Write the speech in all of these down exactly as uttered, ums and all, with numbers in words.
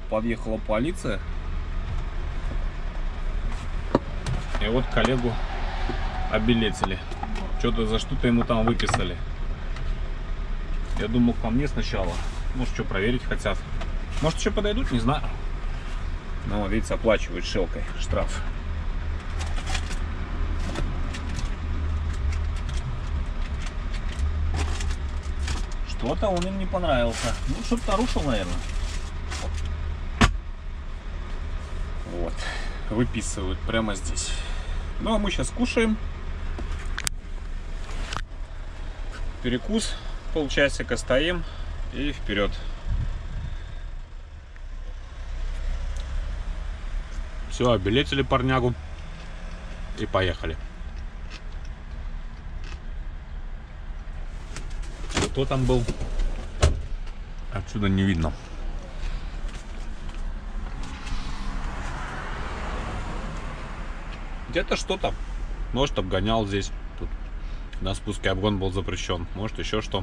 подъехала полиция. И вот коллегу обилетили. Что-то за что-то ему там выписали. Я думал, ко мне сначала. Может, что проверить хотят. Может, еще подойдут, не знаю. Но, видите, оплачивают шелкой штраф. Что-то он им не понравился. Ну, что-то нарушил, наверное. Вот. Выписывают прямо здесь. Ну, а мы сейчас кушаем. Перекус. Полчасика стоим. И вперед. Все, обилетили парнягу. И поехали. Кто там был? Отсюда не видно. Где-то что-то. Может, обгонял здесь. Тут на спуске обгон был запрещен. Может, еще что.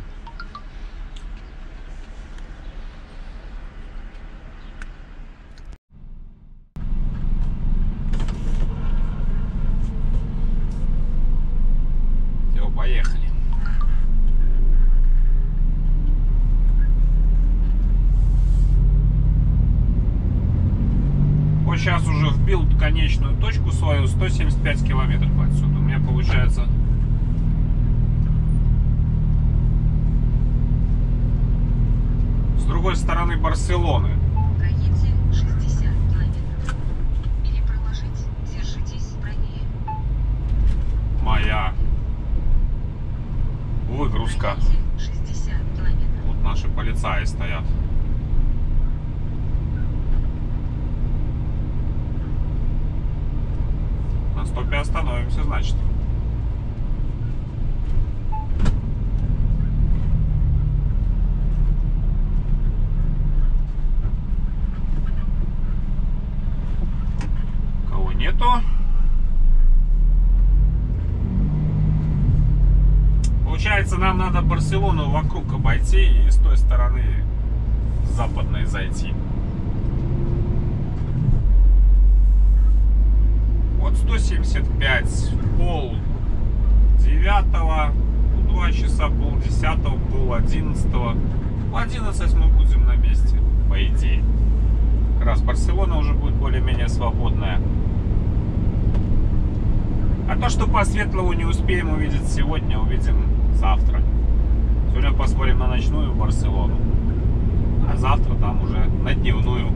Все, поехали. Вот сейчас уже вбил конечную точку свою, сто семьдесят пять километров отсюда. У меня получается с другой стороны Барселоны. Проедьте шестьдесят километров. Перепроложить. Держитесь правее. Моя выгрузка. Проедьте шестьдесят километров. Вот наши полицаи стоят. На стопе остановимся, значит. Кого нету? Получается, нам надо Барселону вокруг обойти и с той стороны западной зайти. Вот сто семьдесят пять, пол девятого, два часа, пол десятого, пол одиннадцатого. В одиннадцать мы будем на месте, по идее. Как раз Барселона уже будет более-менее свободная. А то, что по светлому не успеем увидеть сегодня, увидим завтра. Сегодня посмотрим на ночную Барселону, а завтра там уже на дневную.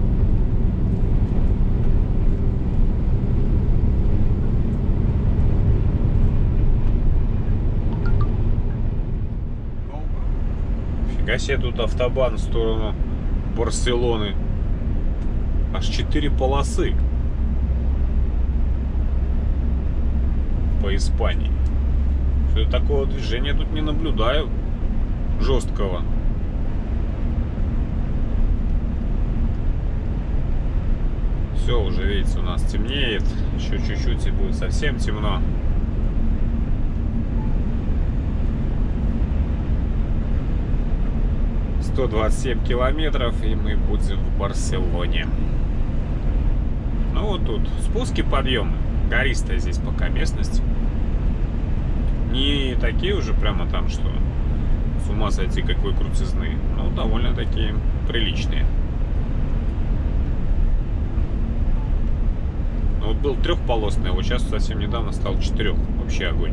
Фига себе, тут автобан в сторону Барселоны. Аж четыре полосы по Испании. Что такого движения тут не наблюдаю жесткого. Все, уже видите, у нас темнеет. Еще чуть-чуть и будет совсем темно. сто двадцать семь километров, и мы будем в Барселоне. Ну вот тут спуски, подъемы. Гористая здесь пока местность. Не такие уже прямо там, что с ума сойти какой крутизны. Но довольно такие приличные. Ну, вот был трехполосный, а вот сейчас совсем недавно стал четырех. Вообще огонь.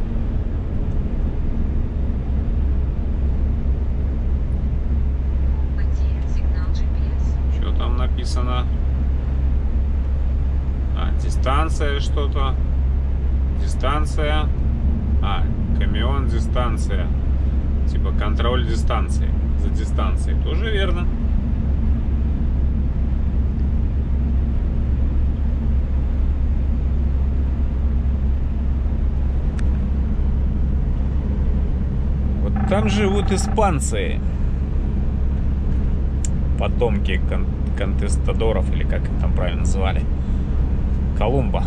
Что там написано? А, дистанция что-то. Дистанция. А, камион дистанция. Типа контроль дистанции. За дистанцией. Тоже верно. Вот там живут испанцы. Потомки кон конкистадоров, или как их там правильно называли. Колумба.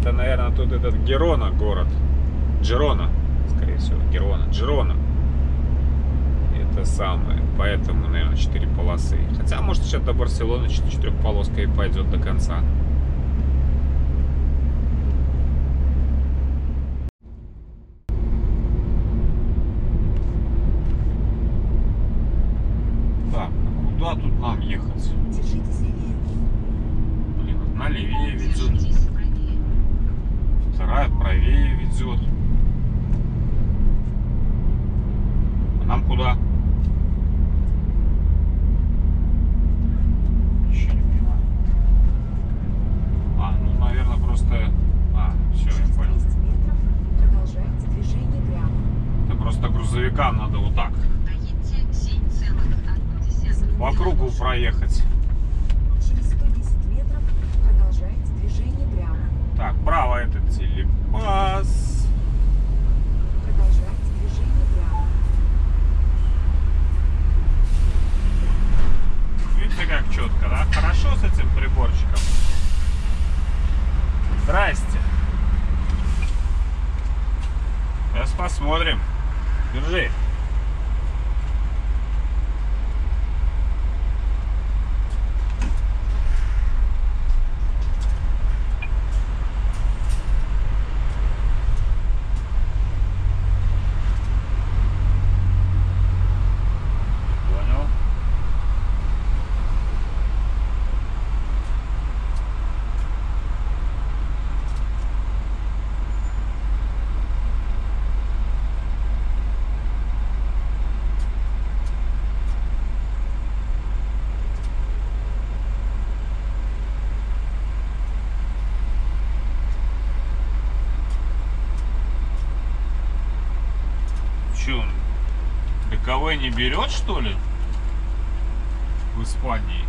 это, наверное, тут этот Герона город. Джирона, скорее всего, Герона. Джирона. Это самое. Поэтому, наверное, четыре полосы. Хотя, может, сейчас до Барселоны четырехполоска и пойдет до конца. Так, а куда тут нам ехать? Держитесь левее. Блин, одна левее ведет. Держитесь правее. Вторая правее ведет. А нам куда? Еще не понимаю. А, ну, наверное, просто... А, все, я Через понял. двести метров продолжайте движение прямо. Это просто грузовикам надо вот так Доедьте семь целых одна десятая. по кругу проехать. Через сто десять метров продолжайте движение прямо. Так, право это телепас. Продолжайте движение прямо. Видите, как четко, да? Хорошо с этим приборчиком. Здрасте. Сейчас посмотрим. Держи. Понял. Че он? ДКВ не берет, что ли? В Испании.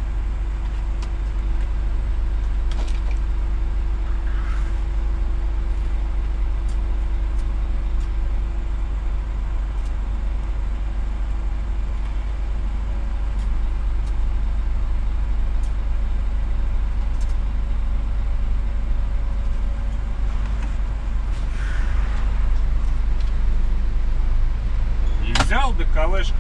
Не взял ДКВшку.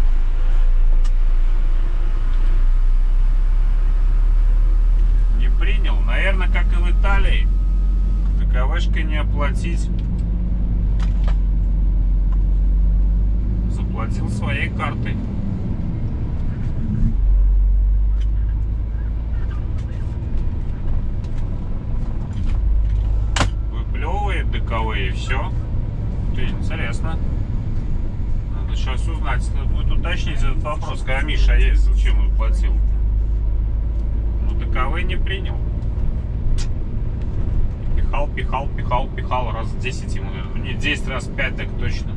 Не принял. Наверное, как и в Италии. ДКВшкой не оплатить. Заплатил своей картой. Выплевывает ДКВ и все. Ты, интересно. Надо сейчас узнать. Надо будет уточнить этот вопрос. Когда Миша ездил, чем он платил? Ну, ДКВ не принял. Пихал, пихал, пихал, пихал. Раз десять ему, наверное. Не, десять раз пять, так точно.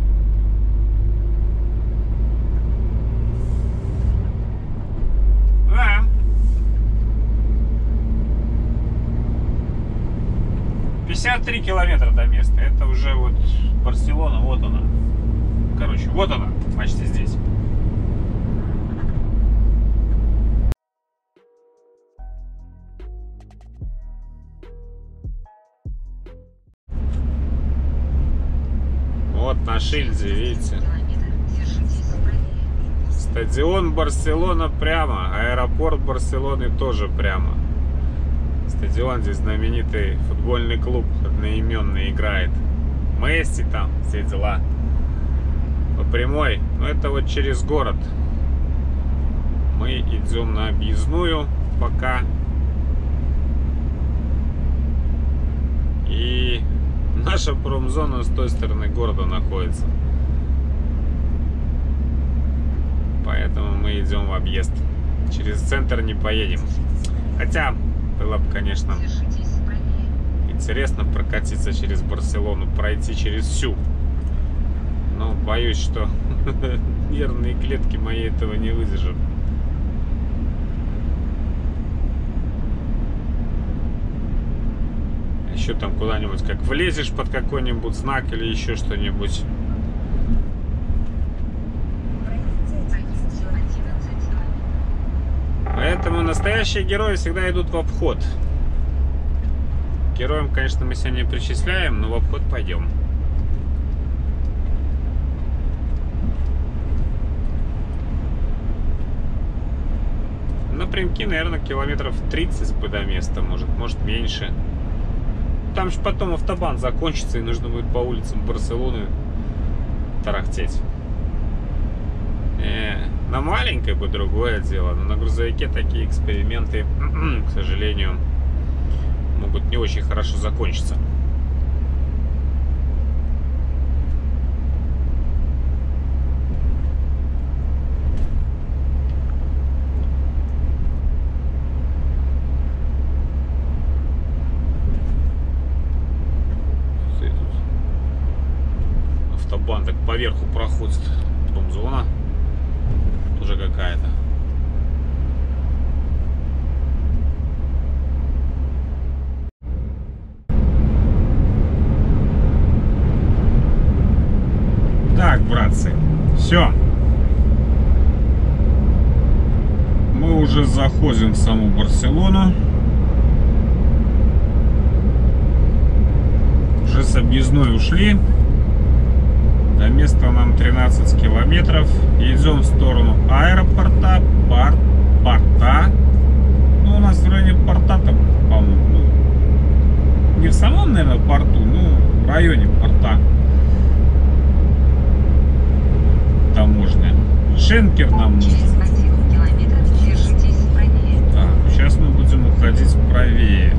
Да. пятьдесят три километра до места. Это уже вот Барселона, вот она. Короче, вот она, почти здесь. Вот на шильде, видите? Километр. Держитесь правее. Стадион Барселона прямо, аэропорт Барселоны тоже прямо. Стадион, здесь знаменитый футбольный клуб одноименный играет. Месси там, все дела. По прямой, но это вот через город. Мы идем на объездную пока. И наша промзона с той стороны города находится. Поэтому мы идем в объезд. Через центр не поедем. Хотя было бы, конечно, Держитесь правее. интересно прокатиться через Барселону, пройти через всю. Но боюсь, что нервные клетки мои этого не выдержат. Еще там куда-нибудь как влезешь под какой-нибудь знак или еще что-нибудь. Проедьте одиннадцать километров. Поэтому настоящие герои всегда идут в обход. Героям, конечно, мы сегодня не причисляем, но в обход пойдем. Напрямки, наверное, километров тридцать до места, может, может меньше. Там же потом автобан закончится, и нужно будет по улицам Барселоны тарахтеть. Э, на маленькой бы другое дело, но на грузовике такие эксперименты, к сожалению, могут не очень хорошо закончиться. Автобан так поверху проходит, промзона тоже какая-то. Так, братцы, все. Мы уже заходим в саму Барселону. Уже с объездной ушли. До места нам тринадцать километров. Идем в сторону аэропорта, пар, порта. Ну, у нас в районе порта-то, по-моему, ну, не в самом, наверное, порту, ну, в районе порта. Таможня. Шенкер нам нужен. Через один километр держитесь правее. Так, сейчас мы будем уходить правее.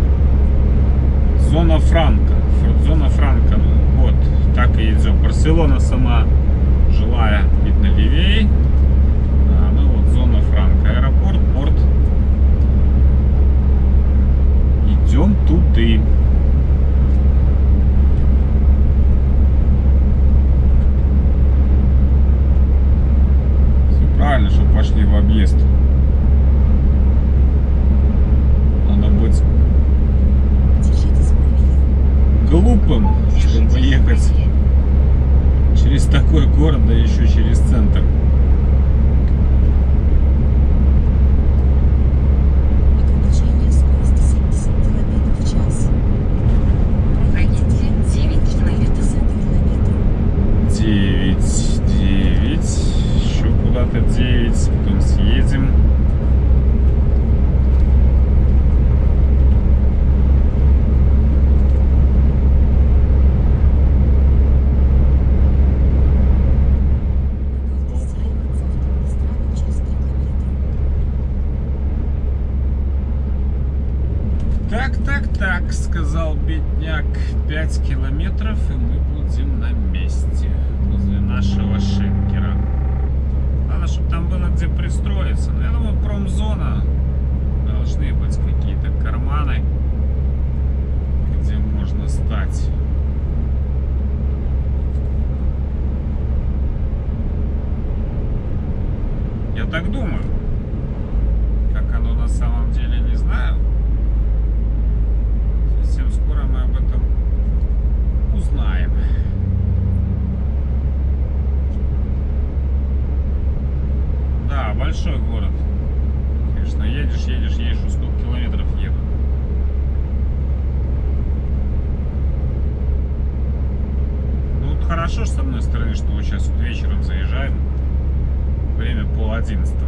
Зона Франка. Зона Франка. Ну, вот, так и идем. Барселона сама жилая, видно, левее. А мы вот зона Франка. Аэропорт, порт. Идем туды. Все правильно, что пошли в объезд. Надо быть Держитесь правее. глупым, чтобы Держитесь ехать правее. через такой город, да еще через центр. Ограничение скорости семьдесят километров в час. Пройдите девять километров. девять, девять. Еще куда-то девять. Потом съедем. Так, так, так, сказал бедняк. пять километров, и мы будем на месте. Возле нашего Шенкера. Надо, чтобы там было где пристроиться. Но я думаю, промзона. Должны быть какие-то карманы, где можно стать. Я так думаю. Как оно на самом деле, не знаю. Совсем скоро мы об этом узнаем. Да, большой город. Конечно, едешь, едешь, едешь, уже сколько километров еду. Ну вот хорошо, с одной стороны, что вот сейчас вот вечером заезжаем. Время пол одиннадцатого.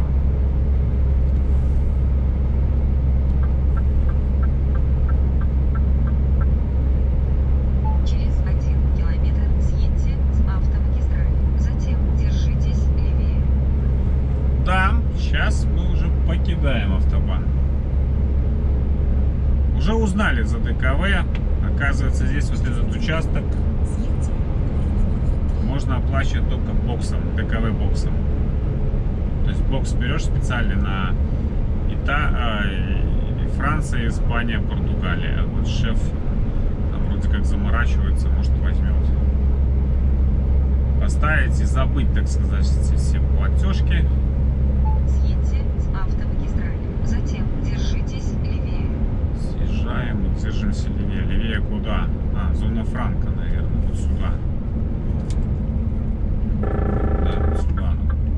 Через один километр съедьте с автомагистрали. Затем держитесь левее. Да, сейчас мы уже покидаем автобан. Уже узнали за ДКВ. Оказывается, здесь вот этот участок Съедьте в можно оплачивать только боксом, ДКВ боксом. То есть бокс берешь специально на Ита... а, и Франция, Испания, Португалия. Вот шеф там вроде как заморачивается, может возьмет. Поставить и забыть, так сказать, эти все платежки. Съедьте с автомагистрали. Затем держитесь левее. Съезжаем и держимся левее. Левее куда? А, зона Франка, наверное, вот сюда. Да, вот сюда.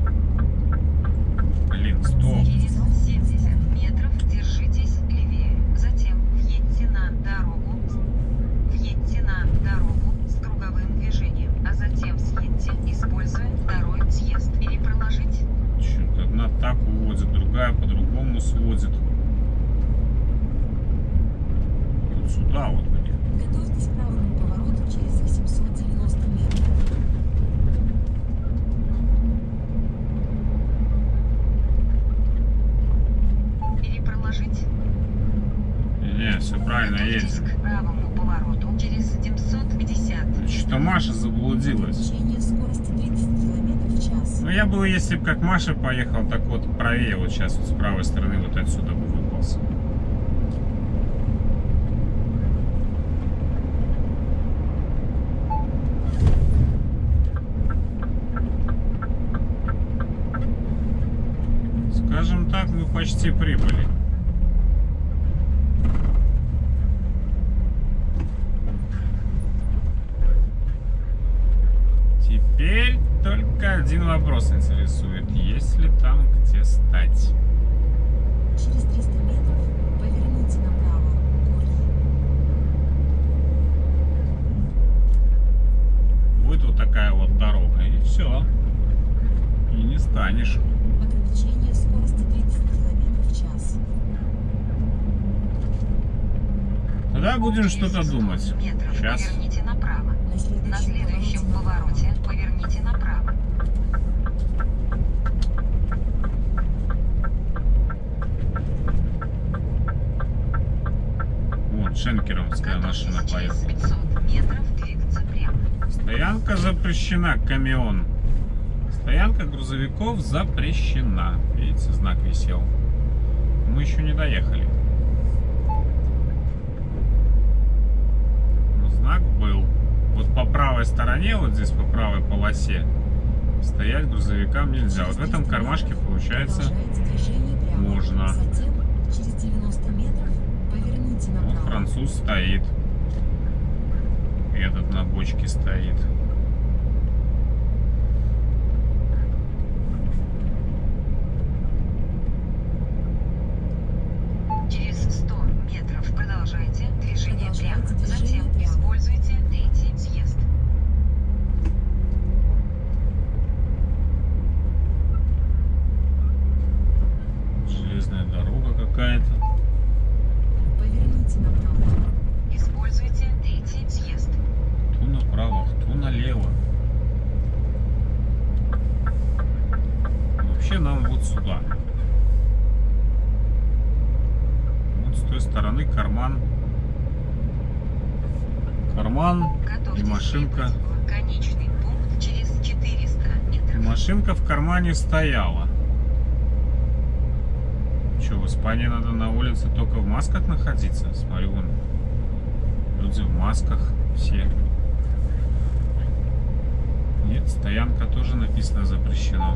Блин, стоп. Через семьдесят метров держитесь левее. Затем въедьте на дорогу съезд. Перепроложить. Что-то одна так уводит, другая по-другому сводит. Вот сюда вот мне. Готовьтесь к правому повороту через восемьсот девяносто метров. Перепроложить. Не, все правильно Готовьтесь едет. к правому повороту через семьсот пятьдесят. Что Маша заблудилась. Увеличение скорости тридцать километров в час. Ну я бы, если бы как Маша поехал, так вот правее, вот сейчас вот с правой стороны вот отсюда бы выполз. Скажем так, мы почти прибыли. Теперь только один вопрос интересует. Есть ли там где стать? Через триста метров поверните направо. Горы. Будет вот такая вот дорога, и все. И не станешь. Ограничение скорости тридцать километров в час. Тогда будем Через что-то сто думать. метров Сейчас. поверните направо. На следующем, На следующем повороте поверните направо. Вот, шенкеровская машина Готовьтесь через поехала. пятьсот метров двигаться прямо. Стоянка запрещена, камион. Стоянка грузовиков запрещена. Видите, знак висел. Мы еще не доехали. Но знак был. Вот по правой стороне, вот здесь по правой полосе, стоять грузовикам нельзя. Вот в этом кармашке, получается, продолжайте движение прямо. можно. Затем через девяносто метров поверните Вот направо. француз стоит. Этот на бочке стоит. Через сто метров продолжайте движение Продолжайте прямо. движение Затем прямо. используйте третий съезд. Железная дорога какая-то. Поверните направо. Используйте третий съезд. Кто направо, кто налево. Вообще нам вот сюда. Вот с той стороны карман. Карман и Готовьтесь машинка. прибыть в конечный пункт через четыреста И метров. машинка в кармане стояла. Че, в Испании надо на улице только в масках находиться? Смотрю, вон люди в масках все. Нет, стоянка тоже написано запрещено.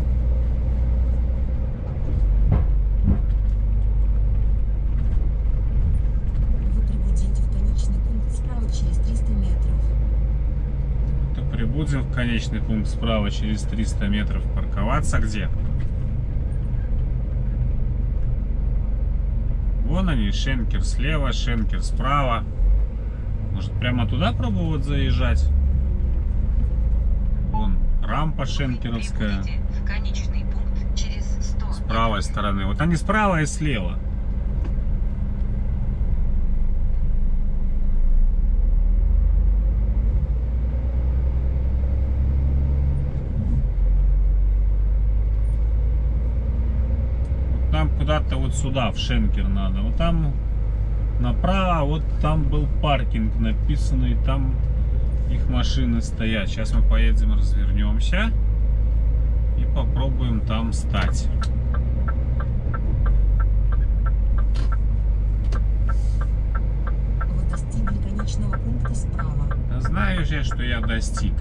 Вы прибудете в конечный пункт справа через триста метров. То прибудем в конечный пункт справа через триста метров. Парковаться где? Вон они, Шенкер слева, Шенкер справа. Может, прямо туда пробовать заезжать? Вон рампа шенкеровская Прибудете в конечный пункт через сто с правой стороны. Вот они справа и слева. Вот нам куда-то вот сюда, в Шенкер надо. Вот там направо, вот там был паркинг написанный, там их машины стоят. Сейчас мы поедем, развернемся и попробуем там стать. Вы достигли конечного пункта справа. Да знаю же я, что я достиг.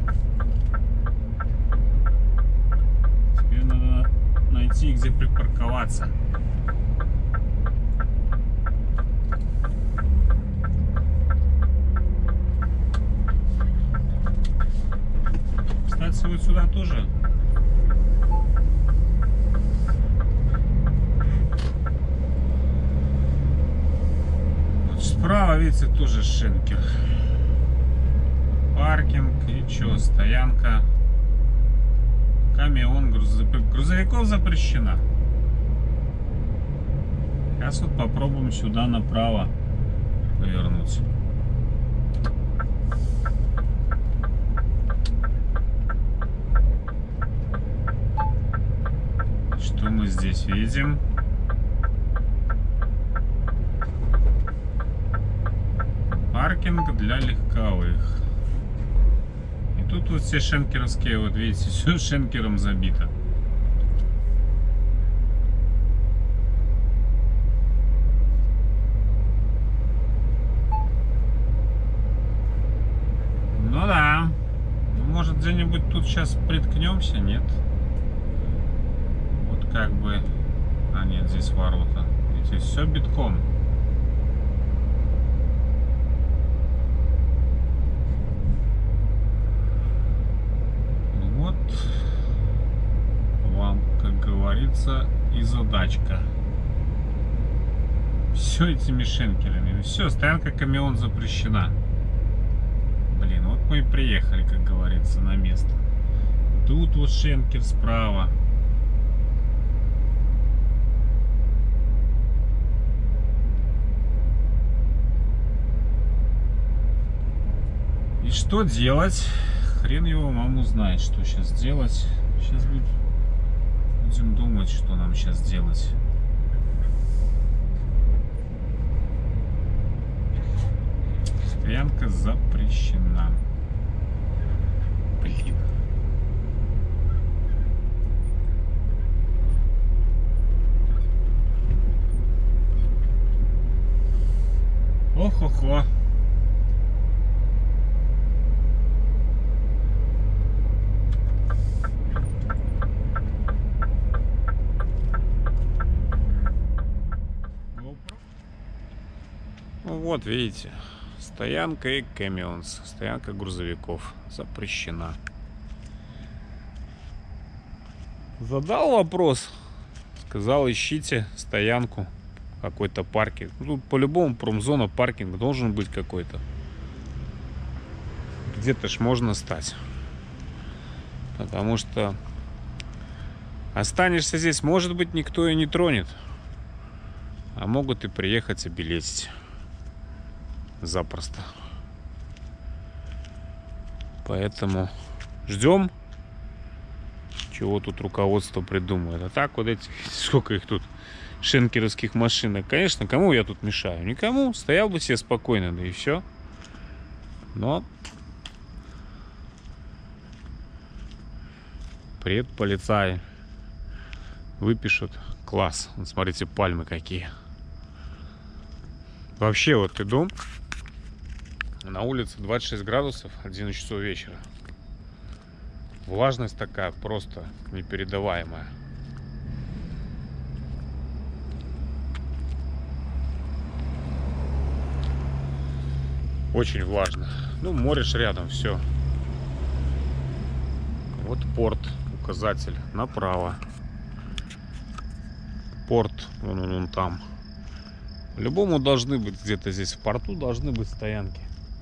Теперь надо найти, где припарковаться. Кстати, вот сюда тоже. Вот справа, видите, тоже Шенкер. Паркинг и что, стоянка. Камион, грузовик. Грузовиков запрещено. Сейчас вот попробуем сюда направо повернуть. Что мы здесь видим? Паркинг для легковых. И тут вот все шенкеровские, вот видите, все шенкером забито. Ну да. Может, где-нибудь тут сейчас приткнемся, нет? Вот как бы... А нет, здесь ворота. Здесь все битком. Вот вам, как говорится, и задачка. Все этими шенкерами. Все, стоянка камион запрещена. Блин, вот мы и приехали, как говорится, на место. Тут вот шенкер справа. И что делать? Хрен его маму знает, что сейчас делать. Сейчас будем думать, что нам сейчас делать. Стоянка запрещена. Блин. Ох-охо. Ну вот, видите. Стоянка и камионс. Стоянка грузовиков запрещена. Задал вопрос. Сказал, ищите стоянку. Какой-то паркинг. Тут по-любому промзона, паркинг должен быть какой-то. Где-то ж можно стать. Потому что останешься здесь, может быть, никто и не тронет. А могут и приехать обилетить. Запросто. Поэтому ждем, чего тут руководство придумает. А так вот эти, сколько их тут, шенкеровских машинок. Конечно, кому я тут мешаю? Никому. Стоял бы себе спокойно, да и все. Но привет, полицаи. Выпишут. Класс. Вот смотрите, пальмы какие. Вообще, вот иду. На улице двадцать шесть градусов, одиннадцать часов вечера. Влажность такая просто непередаваемая. Очень влажно. Ну, море ж рядом, все. Вот порт, указатель направо. Порт, вон он, он там. По-любому должны быть где-то здесь в порту, должны быть стоянки.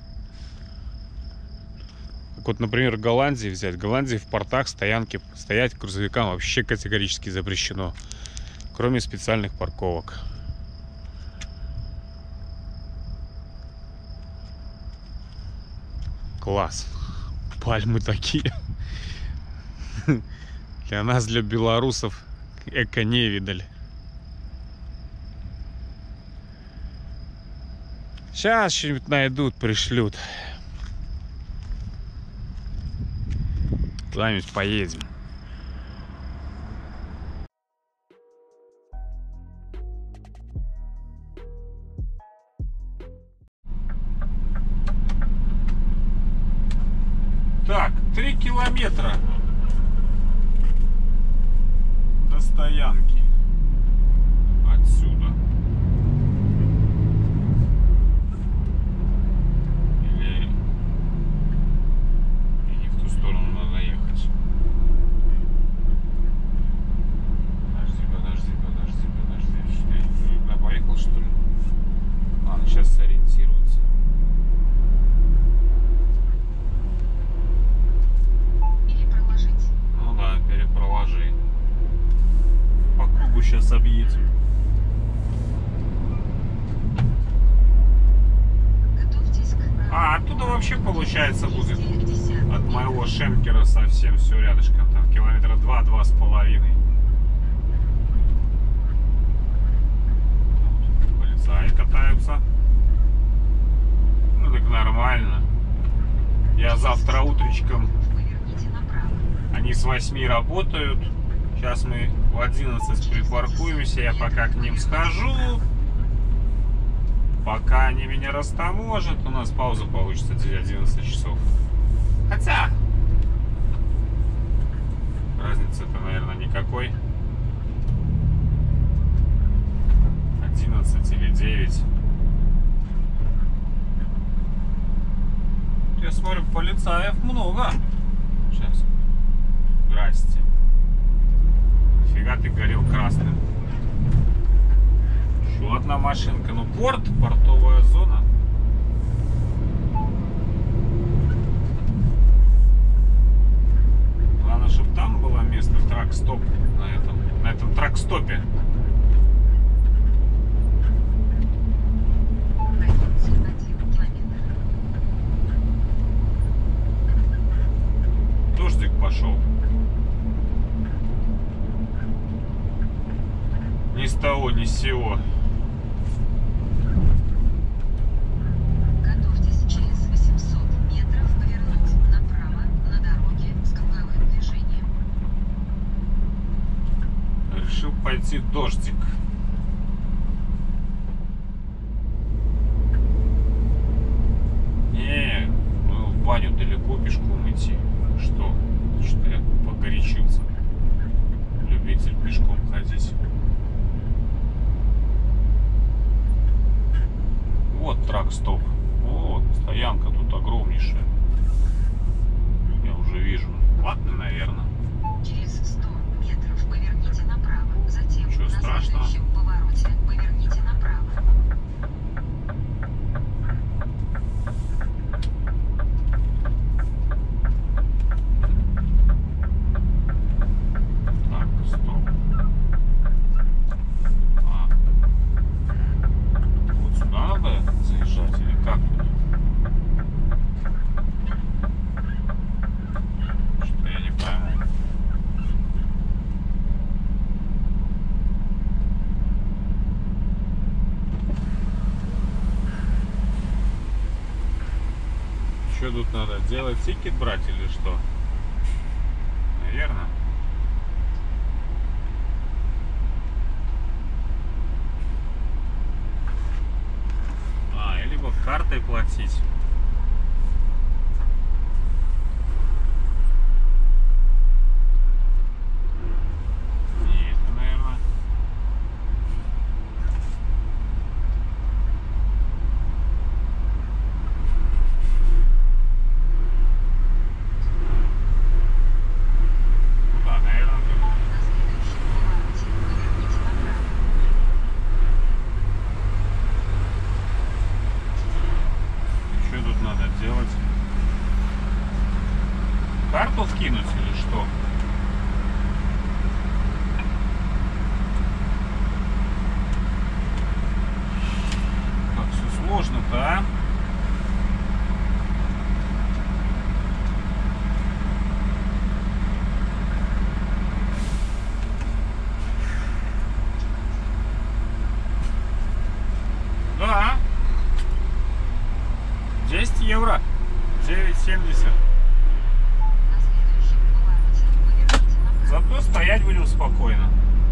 Как вот, например, в Голландии взять. В Голландии в портах стоянки стоять грузовикам вообще категорически запрещено. Кроме специальных парковок. Класс. Пальмы такие. Для нас, для белорусов, эко не видали. Сейчас что-нибудь найдут, пришлют. Куда-нибудь поедем. Так, три километра до стоянки. Отсюда. Или... И не в ту сторону надо ехать. Подожди, подожди, подожди, подожди. Что, я не туда поехал, что ли? Ладно, сейчас сориентируется. Или проложить. Ну да, перед сейчас объедем. Готовьтесь к... А, оттуда вообще получается будет двести от моего Шенкера совсем все рядышком. Там километра два-два с половиной. Полицаи катаются. Ну так нормально. Я завтра утречком, Поверните направо. они с восьми работают. Сейчас мы в одиннадцать припаркуемся, я пока к ним схожу. Пока они меня растаможат, у нас пауза получится одиннадцать часов. Хотя разницы-то, наверное, никакой. одиннадцать или девять. Я смотрю, полицаев много. Сейчас. Здрасте. Фига ты горел красным. Еще одна машинка. Ну, порт, портовая зона. Главное, чтобы там было место, трак-стоп на этом, на этом трак-стопе. Пройдите один километр. Дождик пошел. Ни с того, ни с сего. Готовьтесь через восемьсот метров повернуть направо на дороге с круговым движением. Решил пойти в дождик. Не, ну в баню далеко пешком идти. Что? Что я погорячился. Любитель пешком ходить. Вот трак-стоп. Вот, стоянка тут огромнейшая. Я уже вижу. Ладно, наверное. Через сто метров поверните направо. Затем Ничего на страшного. следующем повороте поверните направо. Так, стоп. А. Вот сюда надо заезжать или как тут? Что-то я не пойму. Что тут надо делать? Тикет брать или что? Наверное. А, и либо картой платить. Нет, наверное. Да, наверное. На следующем повороте поверните направо. Что тут надо делать? Карту вкинуть или что? Как все сложно-то, а? Да. десять евро. девять семьдесят. На следующем повороте поверните направо. Зато стоять будем спокойно.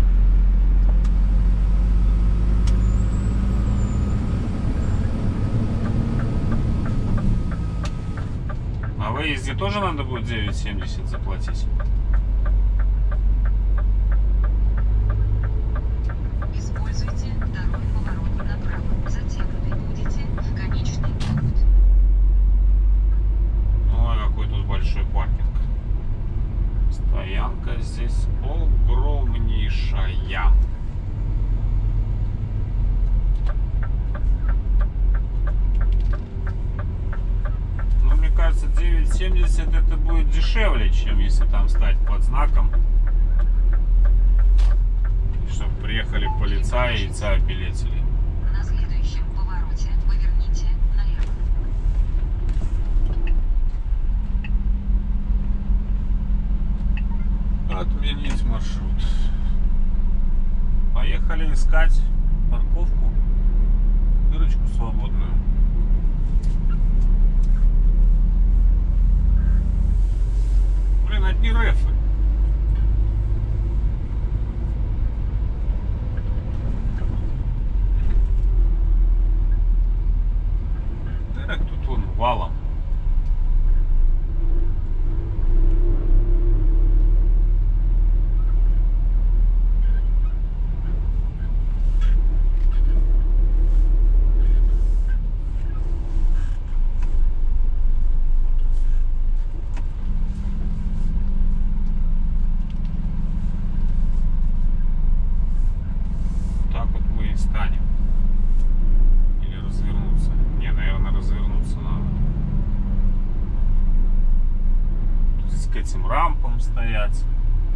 На выезде тоже надо будет девять семьдесят заплатить. Используйте второй поворот направо. Затем вы будете в конечный пункт. Ой, какой тут большой паркинг. Стоянка здесь огромнейшая. Но мне кажется, девять семьдесят это будет дешевле, чем если там стать под знаком. Чтобы Приехали полицаи, яйца обилетили. На следующем повороте поверните налево. Отменить маршрут. Поехали искать парковку, дырочку свободную. Блин, одни рефы. Дырок тут вон валом. Так вот мы и станем. Или развернуться. Не, наверное, развернуться надо. Тут к этим рампам стоять.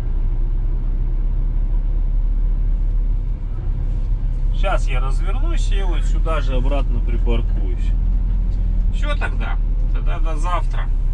Сейчас я развернусь и вот сюда же обратно припаркуюсь. Все тогда. Тогда до завтра.